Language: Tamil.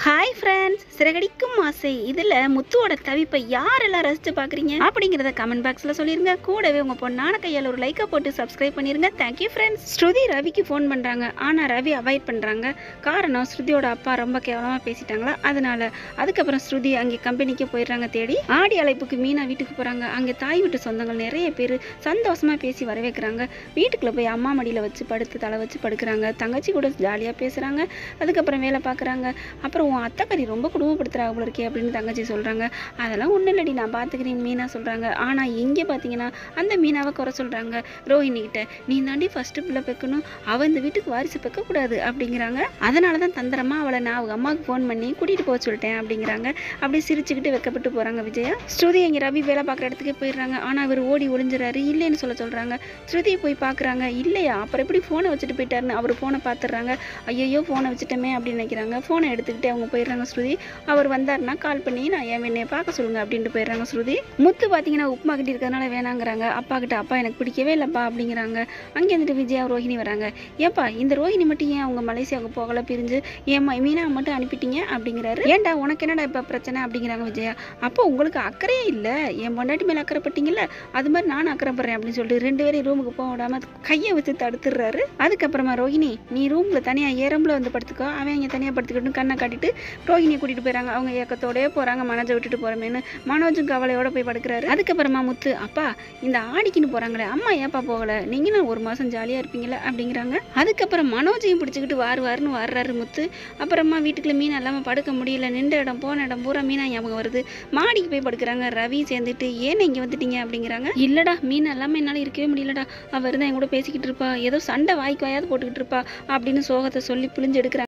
ஹாய் ஃப்ரெண்ட்ஸ், சிறகடிக்கும் ஆசை இதில் முத்துவோட தவிப்பை யாரெல்லாம் ரசித்து பார்க்குறீங்க அப்படிங்கிறத கமெண்ட் பாக்ஸில் சொல்லிடுங்க. கூடவே உங்கள் பொண்ணான கையால் ஒரு லைக்கை போட்டு சப்ஸ்கிரைப் பண்ணிடுங்க. Thank you friends. ஸ்ருதி ரவிக்கு ஃபோன் பண்ணுறாங்க, ஆனால் ரவி அவாய்ட் பண்ணுறாங்க. காரணம் ஸ்ருதியோட அப்பா ரொம்ப கேவலமாக பேசிட்டாங்களா, அதனால. அதுக்கப்புறம் ஸ்ருதி அங்கே கம்பெனிக்கு போயிடுறாங்க தேடி. ஆடி அழைப்புக்கு மீனா வீட்டுக்கு போகிறாங்க. அங்கே தாய் வீட்டு சொந்தங்கள் நிறைய பேர் சந்தோஷமாக பேசி வரவேற்கிறாங்க. வீட்டுக்குள்ளே போய் அம்மா மடியில் வச்சு படுத்து தலை வச்சு படுக்கிறாங்க. தங்கச்சி கூட ஜாலியாக பேசுகிறாங்க. அதுக்கப்புறம் வேலை பார்க்குறாங்க. அப்புறம் உன் அத்தைக்கறி ரொம்ப குடும்பப்படுத்துகிறாங்க போல இருக்கே அப்படின்னு தங்கச்சி சொல்கிறாங்க. அதெல்லாம் ஒன்றும் இல்லடி, நான் பார்த்துக்கிறேன் மீனா சொல்கிறாங்க. ஆனால் இங்கே பார்த்தீங்கன்னா அந்த மீனாவை குறை சொல்கிறாங்க ரோஹிணிகிட்ட. நீ தாண்டி ஃபஸ்ட்டு பிள்ளை பெக்கணும், அவள் இந்த வீட்டுக்கு வாரிசு பெக்கக்கூடாது அப்படிங்கிறாங்க. அதனால தான் தந்திரமா அவளை நான் அவங்க அம்மாவுக்கு ஃபோன் பண்ணி கூட்டிகிட்டு போக சொல்லிட்டேன் அப்படிங்கிறாங்க. அப்படியே சிரிச்சுக்கிட்டு வெக்கப்பட்டு போகிறாங்க விஜயா. ஸ்ருதி இங்கே ரவி வேலை பார்க்குற இடத்துக்கு போயிடுறாங்க. ஆனால் அவர் ஓடி ஒளிஞ்சிடறாரு. இல்லைன்னு சொல்கிறாங்க. ஸ்ருதி போய் பார்க்குறாங்க. இல்லையா, அப்புறம் எப்படி ஃபோனை வச்சுட்டு போயிட்டாருன்னு அவர் ஃபோனை பார்த்துடுறாங்க. ஐயோ ஃபோனை வச்சுட்டோமே அப்படின்னு நினைக்கிறாங்க. ஃபோனை எடுத்துக்கிட்டு அவங்க போயிடுறாங்க. ஸ்ருதி அவர் வந்தாருன்னா கால் பண்ணி நான் என்னை பார்க்க சொல்லுங்க அப்படின்ட்டு போயிடுறாங்க ஸ்ருதி. முத்து பார்த்தீங்கன்னா உப்புமா கிட்ட இருக்கிறதுனால வேணாங்கிறாங்க. அப்பா கிட்ட அப்பா எனக்கு பிடிக்கவே இல்லைப்பா அப்படிங்கிறாங்க. அங்கே வந்துட்டு விஜயா ரோஹிணி வராங்க. ஏப்பா இந்த ரோஹிணி மட்டும் ஏன் அவங்க மலேசியாவுக்கு போகல பிரிஞ்சு, ஏம்மா மீனா மட்டும் அனுப்பிட்டீங்க அப்படிங்கிறாரு. ஏன்டா உனக்கு என்னடா இப்போ பிரச்சனை அப்படிங்கிறாங்க விஜயா. அப்போ உங்களுக்கு அக்கறையே இல்லை, என் பொண்டாட்டி மேலே அக்கறைப்பட்டீங்கல்ல, அது மாதிரி நானும் அக்கறைப்படுறேன் அப்படின்னு சொல்லிட்டு ரெண்டு பேரும் ரூமுக்கு போக விடாம கையை வச்சு தடுத்துடுறாரு. அதுக்கப்புறமா ரோஹிணி நீ ரூம்ல தனியாக ஏரம்புல வந்து படுத்துக்கோ, அவன் இங்கே தனியாக படுத்துக்கிட்டு கண்ணை காட்டிட்டு ரோஹிணியை கூட்டிட்டு போயிறாங்க. அவங்க ஏக்கத்தோடய போறாங்க. மனோஜை விட்டுட்டு போறமேன்னு மனோஜும் கவலையோட போய் படுக்கிறாரு. அதுக்கப்புறமா முத்து அப்பா இந்த ஆடிக்குன்னு போறாங்களே, அம்மா ஏப்பா போகல, நீங்களும் ஒரு மாசம் ஜாலியா இருப்பீங்களா அப்படிங்கிறாங்க. அதுக்கப்புறம் மனோஜையும் பிடிச்சிக்கிட்டு வாருன்னு வர்றாரு முத்து. அப்புறமா வீட்டுக்குள்ள மீனா இல்லாம படுக்க முடியல. நின்ற இடம் போன இடம் பூரா மீனா ஞாபகம் வருது. மாடிக்கு போய் படுக்கிறாங்க. ரவி சேர்ந்துட்டு ஏன்னு இங்க வந்துட்டீங்க அப்படிங்கிறாங்க. இல்லடா மீனா இல்லாம என்னால இருக்கவே முடியலடா, அவ இருந்தா என் கூட பேசிக்கிட்டு இருப்பா, ஏதோ சண்டை வாய்க்கு வாயாவது போட்டுக்கிட்டு இருப்பா அப்படின்னு சோகத்தை சொல்லி பிழிஞ்சு எடுக்கிறாங்க.